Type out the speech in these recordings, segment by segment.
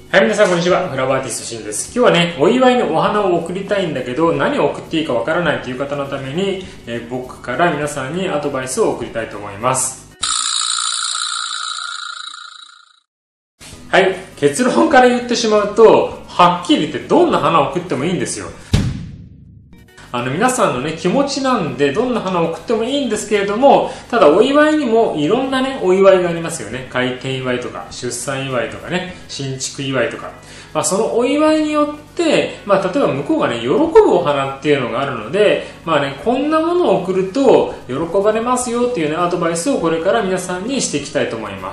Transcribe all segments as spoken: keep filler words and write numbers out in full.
はい、皆さんこんにちは。フラワーアーティストしんです。今日はね、お祝いにお花を贈りたいんだけど、何を贈っていいかわからないという方のために、えー、僕から皆さんにアドバイスを送りたいと思います。はい、結論から言ってしまうと、はっきり言ってどんな花を贈ってもいいんですよ。あの皆さんのね、気持ちなんでどんな花を贈ってもいいんですけれども、ただお祝いにもいろんなね、お祝いがありますよね。開店祝いとか、出産祝いとかね、新築祝いとか。まあ、そのお祝いによって、まあ、例えば向こうがね、喜ぶお花っていうのがあるので、まあね、こんなものを贈ると喜ばれますよっていうね、アドバイスをこれから皆さんにしていきたいと思います。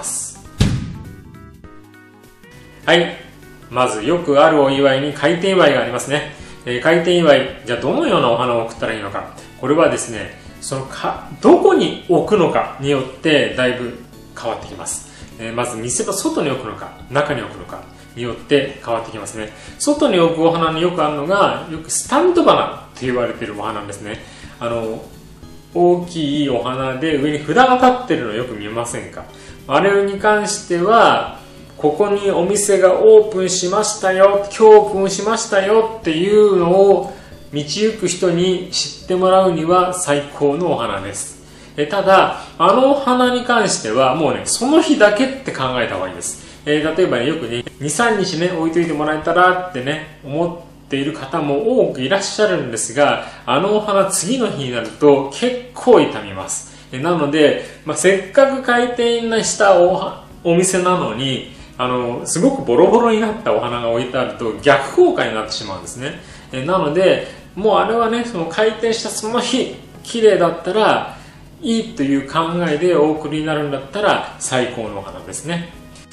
はい。まずよくあるお祝いに開店祝いがありますね。えー、開店祝い、じゃあどのようなお花を贈ったらいいのか。これはですね、そのか、どこに置くのかによってだいぶ変わってきます。えー、まず店の外に置くのか、中に置くのかによって変わってきますね。外に置くお花によくあるのが、よくスタンド花と言われているお花ですね。あの、大きいお花で上に札が立ってるのよく見ませんか？あれに関しては、ここにお店がオープンしましたよ、今日オープンしましたよっていうのを道行く人に知ってもらうには最高のお花です。えただ、あのお花に関してはもうね、その日だけって考えた方がいいです。えー、例えばね、よくね、に、さんにちね、置いといてもらえたらってね、思っている方も多くいらっしゃるんですが、あのお花次の日になると結構傷みます。えなので、まあ、せっかく開店したお、お店なのに、あの、すごくボロボロになったお花が置いてあると逆効果になってしまうんですね。えなので、もうあれはね、その開店したその日、綺麗だったらいいという考えでお送りになるんだったら最高のお花ですね。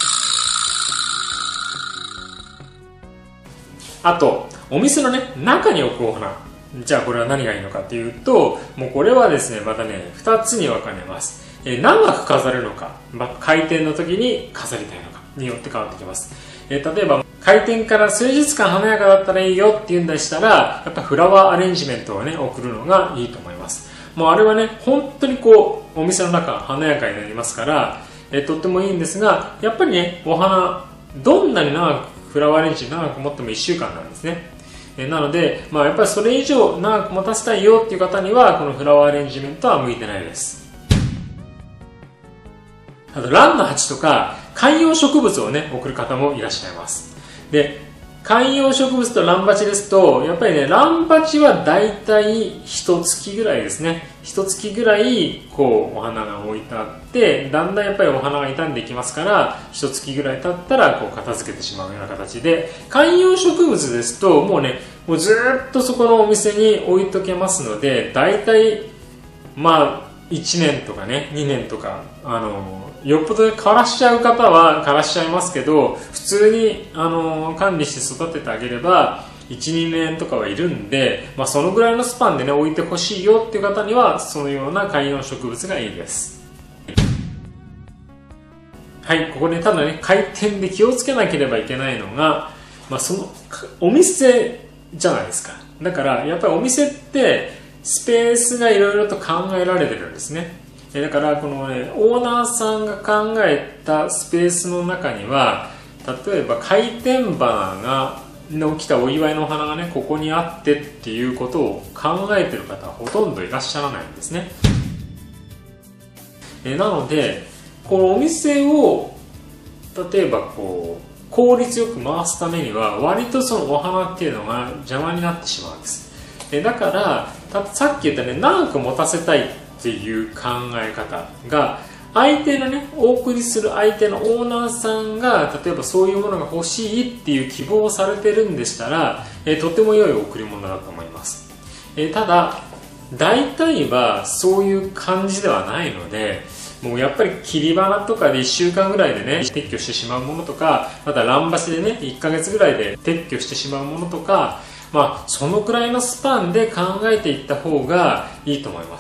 あと、お店のね、中に置くお花。じゃあこれは何がいいのかというと、もうこれはですね、またね、二つに分かれます。え長く飾るのか、まあ、開店の時に飾りたいのかによって変わってきます。えー、例えば開店から数日間華やかだったらいいよっていうんでしたら、やっぱフラワーアレンジメントをね、送るのがいいと思います。もうあれはね、本当にこうお店の中華やかになりますから、えー、とってもいいんですが、やっぱりね、お花どんなに長くフラワーアレンジ長く持ってもいっしゅうかんなんですね。えー、なので、まあ、やっぱりそれ以上長く持たせたいよっていう方にはこのフラワーアレンジメントは向いてないです。あと、蘭の鉢とか観葉植物をね、送る方もいらっしゃいます。で、観葉植物と蘭鉢ですと、やっぱりね、蘭鉢はだいたい一月ぐらいですね。一月ぐらい、こう、お花が置いてあって、だんだんやっぱりお花が傷んでいきますから、一月ぐらい経ったら、こう、片付けてしまうような形で、観葉植物ですと、もうね、もうずーっとそこのお店に置いとけますので、だいたい、まあ、いちねんとかね、にねんとか、あの、よっぽど枯らしちゃう方は枯らしちゃいますけど、普通に、あの、管理して育ててあげれば、いち、にねんとかはいるんで、まあ、そのぐらいのスパンでね、置いてほしいよっていう方には、そのような観葉植物がいいです。はい、ここでただね、開店で気をつけなければいけないのが、まあ、その、お店じゃないですか。だから、やっぱりお店って、スペースがいろいろと考えられてるんですね。だからこのね、オーナーさんが考えたスペースの中には、例えば開店花がの来たお祝いのお花がね、ここにあってっていうことを考えてる方はほとんどいらっしゃらないんですね。えなので、このお店を例えばこう効率よく回すためには、割とそのお花っていうのが邪魔になってしまうんです。えだからさっき言ったね、長く持たせたいっていう考え方が、相手のね、お送りする相手のオーナーさんが例えばそういうものが欲しいっていう希望をされてるんでしたら、えとても良い贈り物だと思います。えただ大体はそういう感じではないので、もうやっぱり切り花とかでいっしゅうかんぐらいでね、撤去してしまうものとか、また蘭鉢でね、いっかげつぐらいで撤去してしまうものとか、まあそのくらいのスパンで考えていった方がいいと思います。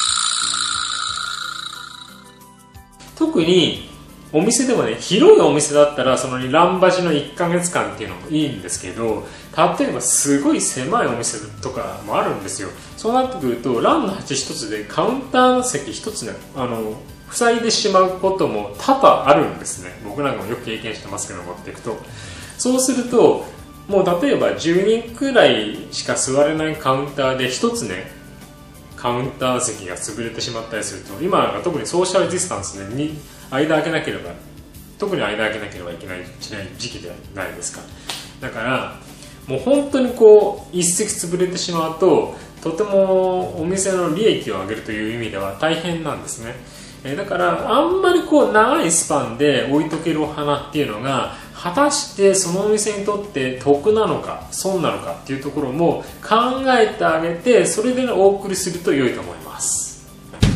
特にお店でもね、広いお店だったらその蘭鉢のいっかげつかんっていうのもいいんですけど、例えばすごい狭いお店とかもあるんですよ。そうなってくると、蘭の鉢一つでカウンターの席一つね、あの塞いでしまうことも多々あるんですね。僕なんかもよく経験してますけど、持っていくと。そうすると、もう例えばじゅうにんくらいしか座れないカウンターでひとつね、カウンター席が潰れてしまったりすると、今が特にソーシャルディスタンスでに間開けなければ、特に間開けなければいけない時期ではないですか。だからもう本当にこう一席潰れてしまうと、とてもお店の利益を上げるという意味では大変なんですね。えだからあんまりこう長いスパンで置いとけるお花っていうのが果たしてそのお店にとって得なのか損なのかっていうところも考えてあげて、それでお送りすると良いと思います。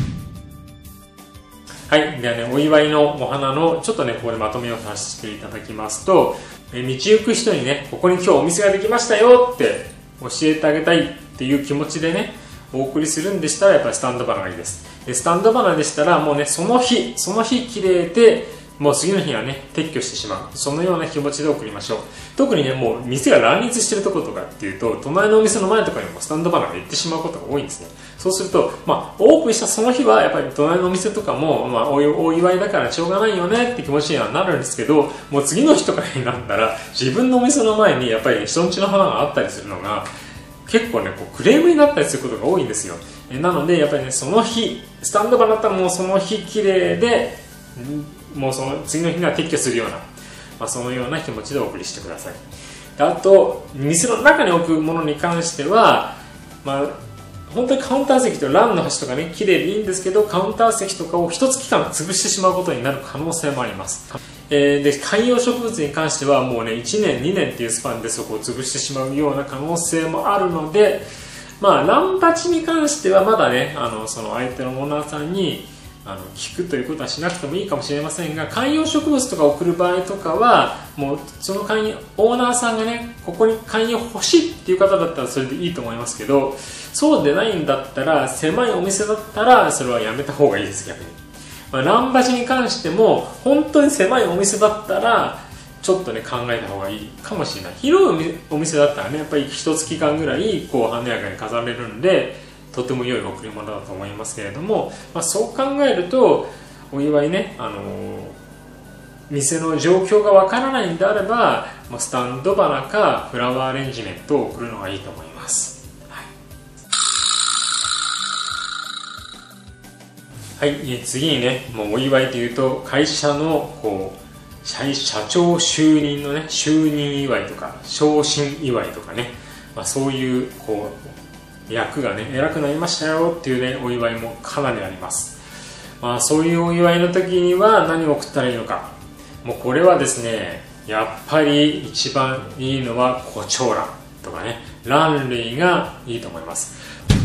はい、ではね、お祝いのお花のちょっとね、ここでまとめをさせていただきますと、え道行く人にね、ここに今日お店ができましたよって教えてあげたいっていう気持ちでね、お送りするんでしたらやっぱりスタンド花がいいです。でスタンド花でしたらもうね、その日その日綺麗で、もう次の日はね撤去してしまう、そのような気持ちで送りましょう。特にね、もう店が乱立してるところとかっていうと、隣のお店の前とかにもスタンド花が行ってしまうことが多いんですね。そうすると、まあ、オープンしたその日はやっぱり隣のお店とかも、まあ、お, お祝いだからしょうがないよねって気持ちにはなるんですけど、もう次の日とかになったら自分のお店の前にやっぱり人んちの花があったりするのが結構ね、こうクレームになったりすることが多いんですよ。えなのでやっぱりね、その日スタンド花だったらもうその日綺麗で、もうその次の日には撤去するような、まあ、そのような気持ちでお送りしてください。あと店の中に置くものに関しては、まあ、本当にカウンター席とランの端とかね綺麗でいいんですけど、カウンター席とかを一月間潰してしまうことになる可能性もあります。えー、で観葉植物に関してはもうねいちねんにねんっていうスパンでそこを潰してしまうような可能性もあるので、まあランパチに関してはまだね、あのその相手のオーナーさんにあの聞くということはしなくてもいいかもしれませんが、観葉植物とか送る場合とかはもうその観葉オーナーさんがね、ここに観葉欲しいっていう方だったらそれでいいと思いますけど、そうでないんだったら、狭いお店だったらそれはやめた方がいいです。逆に、まあ、ランバチに関しても本当に狭いお店だったらちょっとね考えた方がいいかもしれない。広いお店だったらね、やっぱり一月間ぐらいこう華やかに飾れるんで、とても良い贈り物だと思いますけれども、まあ、そう考えるとお祝いね、あのー、店の状況がわからないんであれば、まあ、スタンド花かフラワーアレンジメントを贈るのがいいと思います。はい、はい、次にね、もうお祝いというと会社のこう 社, 社長就任のね就任祝いとか昇進祝いとかね、まあ、そういうこう役がね偉くなりましたよっていうねお祝いもかなりあります。まあ、そういうお祝いの時には何を送ったらいいのか、もうこれはですね、やっぱり一番いいのは胡蝶蘭とかね蘭類がいいと思います。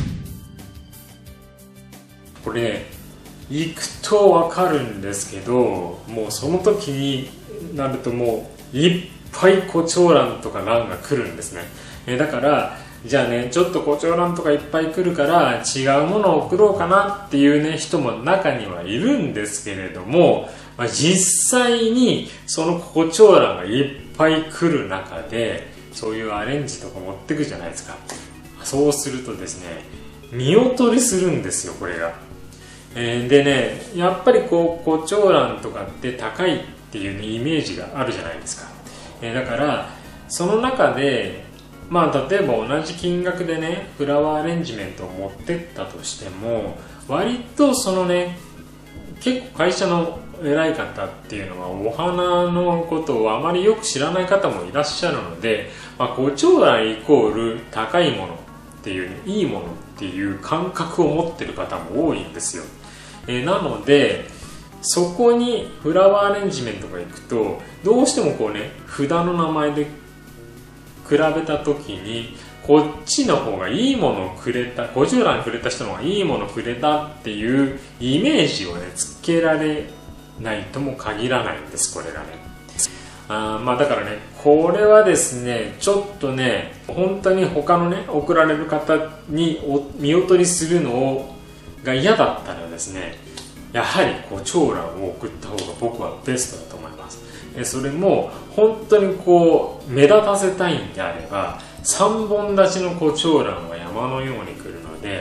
これね行くと分かるんですけど、もうその時になるともういっぱい胡蝶蘭とか蘭が来るんですね。えだからじゃあね、ちょっと胡蝶蘭とかいっぱい来るから違うものを送ろうかなっていうね人も中にはいるんですけれども、まあ、実際にその胡蝶蘭がいっぱい来る中でそういうアレンジとか持ってくじゃないですか。そうするとですね、見劣りするんですよ、これが。えー、でね、やっぱりこう胡蝶蘭とかって高いっていう、ね、イメージがあるじゃないですか。えー、だからその中でまあ、例えば同じ金額でねフラワーアレンジメントを持ってったとしても、割とそのね結構会社の偉い方っていうのはお花のことをあまりよく知らない方もいらっしゃるので、まあ、胡蝶蘭イコール高いものっていう、ね、いいものっていう感覚を持ってる方も多いんですよ。えー、なのでそこにフラワーアレンジメントがいくとどうしてもこうね札の名前で比べた時にこっちの方がいいものをくれた、胡蝶蘭くれた人の方がいいものをくれたっていうイメージをねつけられないとも限らないんです、これがね。あまあだからね、これはですねちょっとね本当に他のね送られる方に見劣りするのが嫌だったらですね、やはり胡蝶蘭を送った方が僕はベストだと思います。それも本当にこう目立たせたいんであればさんぼん立ちの胡蝶蘭は山のように来るので、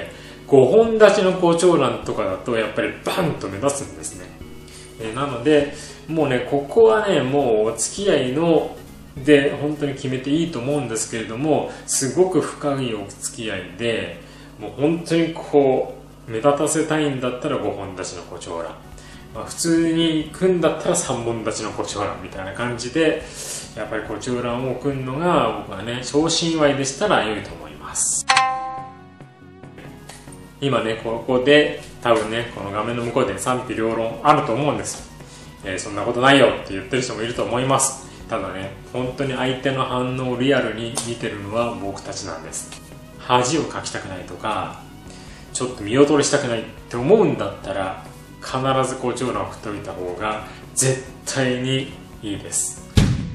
ごほん立ちの胡蝶蘭とかだとやっぱりバンと目立つんですね。えー、なのでもうね、ここはね、もうお付き合いので本当に決めていいと思うんですけれども、すごく深いお付き合いで、もう本当にこう目立たせたいんだったらごほん立ちの胡蝶蘭、まあ、普通に行くんだったらさんぼん立ちの胡蝶蘭みたいな感じで、やっぱり胡蝶蘭を送るのが僕はね、昇進祝いでしたら良いと思います。今ね、ここで多分ね、この画面の向こうで賛否両論あると思うんです。えー、そんなことないよって言ってる人もいると思います。ただね、本当に相手の反応をリアルに見てるのは僕たちなんです。恥をかきたくないとか、ちょっと見劣りしたくないって思うんだったら、必ず胡蝶蘭を振っておいた方が絶対にいいです。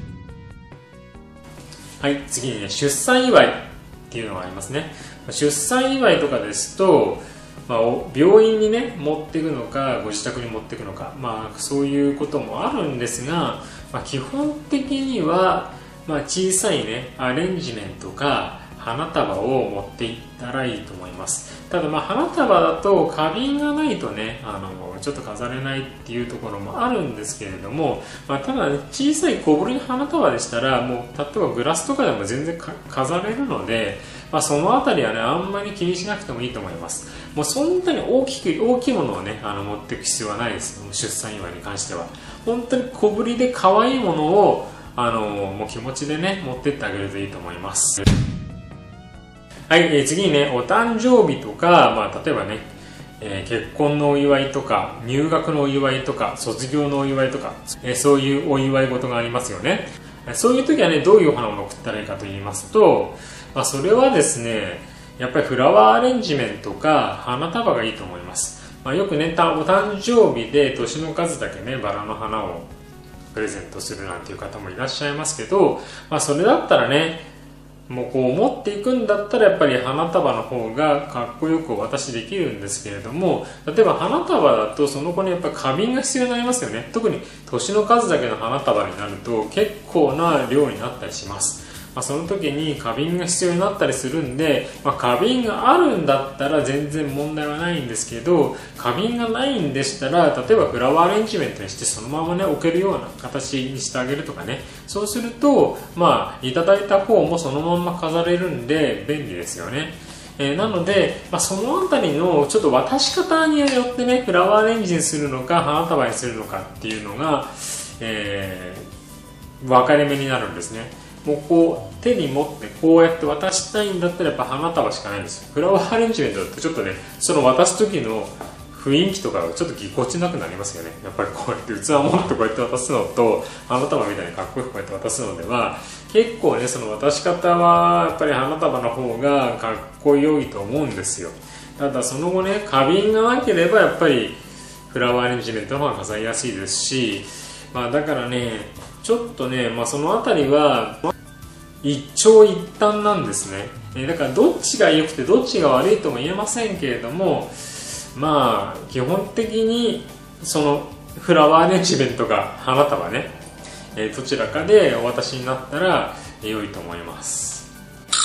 はい、次にね、出産祝いっていうのがありますね。出産祝いとかですと、まあ、病院にね持っていくのかご自宅に持っていくのか、まあ、そういうこともあるんですが、まあ、基本的には、まあ、小さいねアレンジメントか花束を持っていったらいいと思います。ただまあ花束だと花瓶がないとね、あのちょっと飾れないっていうところもあるんですけれども、まあ、ただね、小さい小ぶりの花束でしたらもう例えばグラスとかでも全然飾れるので、まあ、そのあたりはねあんまり気にしなくてもいいと思います。もうそんなに大きく大きいものをねあの持っていく必要はないです。出産祝いに関しては本当に小ぶりで可愛いものをあのもう気持ちでね持ってってあげるといいと思います。はい、えー、次にね、お誕生日とか、まあ、例えばね、えー、結婚のお祝いとか、入学のお祝いとか、卒業のお祝いとか、えー、そういうお祝い事がありますよね。そういう時はね、どういうお花を贈ったらいいかと言いますと、まあ、それはですね、やっぱりフラワーアレンジメントか花束がいいと思います。まあ、よくね、お誕生日で年の数だけね、バラの花をプレゼントするなんていう方もいらっしゃいますけど、まあ、それだったらね、もうこう持っていくんだったらやっぱり花束の方がかっこよくお渡しできるんですけれども、例えば花束だとその子にやっぱり花瓶が必要になりますよね。特に年の数だけの花束になると結構な量になったりします。まあ、その時に花瓶が必要になったりするんで、まあ、花瓶があるんだったら全然問題はないんですけど、花瓶がないんでしたら例えばフラワーアレンジメントにしてそのままね置けるような形にしてあげるとかね、そうするとまあいただいた方もそのまま飾れるんで便利ですよね。えー、なので、まあ、そのあたりのちょっと渡し方によってねフラワーアレンジにするのか花束にするのかっていうのが、えー、分かれ目になるんですね。もうこう手に持ってこうやって渡したいんだったらやっぱ花束しかないんですよ。フラワーアレンジメントだとちょっとねその渡す時の雰囲気とかちょっとぎこちなくなりますよね。やっぱりこうやって器を持ってこうやって渡すのと花束みたいにかっこよくこうやって渡すのでは結構ねその渡し方はやっぱり花束の方がかっこよいと思うんですよ。ただその後ね花瓶がなければやっぱりフラワーアレンジメントの方が飾りやすいですし、まあ、だからねちょっとね、まあ、そのあたりは一長一短なんですね。えー、だからどっちが良くてどっちが悪いとも言えませんけれども、まあ基本的にそのフラワーアレンジメントが花束ね、えー、どちらかでお渡しになったら良いと思います。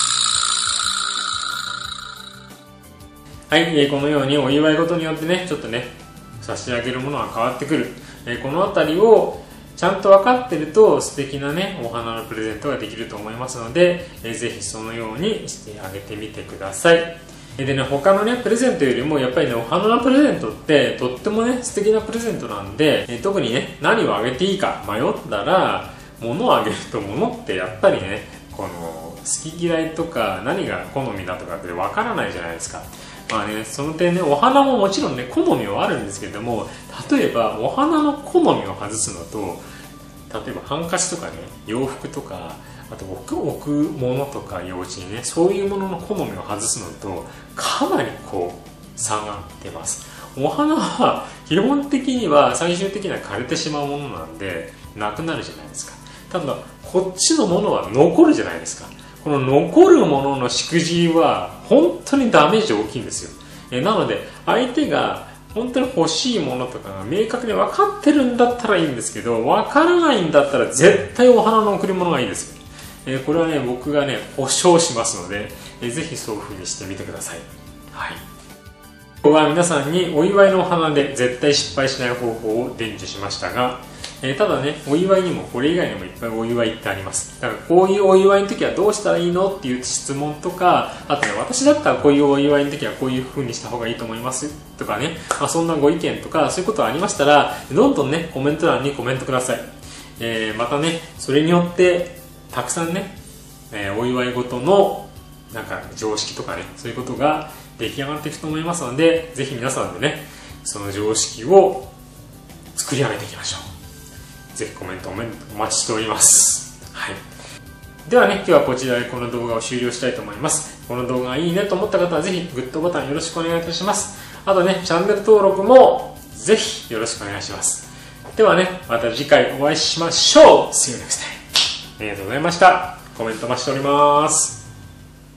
はい、えー、このようにお祝い事によってねちょっとね差し上げるものが変わってくる、えー、このあたりをちゃんと分かってると素敵なねお花のプレゼントができると思いますので、えー、ぜひそのようにしてあげてみてください。でね、他のねプレゼントよりもやっぱりねお花のプレゼントってとってもね素敵なプレゼントなんで、えー、特にね何をあげていいか迷ったら物をあげると物ってやっぱりねこの好き嫌いとか何が好みだとかって分からないじゃないですか。まあね、その点ねお花ももちろんね好みはあるんですけれども、例えばお花の好みを外すのと例えばハンカチとかね洋服とかあと置く置くものとか用紙にねそういうものの好みを外すのとかなりこう差が出ます。お花は基本的には最終的には枯れてしまうものなんでなくなるじゃないですか。ただこっちのものは残るじゃないですか。この残るもののしくじは本当にダメージ大きいんですよ。えなので相手が本当に欲しいものとかが明確に分かってるんだったらいいんですけど、分からないんだったら絶対お花の贈り物がいいですよ。えこれはね僕がね保証しますので、えぜひそういう風にしてみてください。はい。 今日は皆さんにお祝いのお花で絶対失敗しない方法を伝授しましたが、えー、ただね、お祝いにもこれ以外にもいっぱいお祝いってあります。だからこういうお祝いの時はどうしたらいいのっていう質問とか、あとね、私だったらこういうお祝いの時はこういう風にした方がいいと思いますとかね、まあ、そんなご意見とかそういうことがありましたら、どんどんね、コメント欄にコメントください。えー、またね、それによってたくさんね、えー、お祝い事のなんか常識とかね、そういうことが出来上がっていくと思いますので、ぜひ皆さんでね、その常識を作り上げていきましょう。ぜひコメントお待ちしております。はい。ではね、今日はこちらでこの動画を終了したいと思います。この動画がいいねと思った方はぜひグッドボタンよろしくお願いいたします。あとね、チャンネル登録もぜひよろしくお願いします。ではね、また次回お会いしましょう。See you next time. ありがとうございました。コメント待ちしております。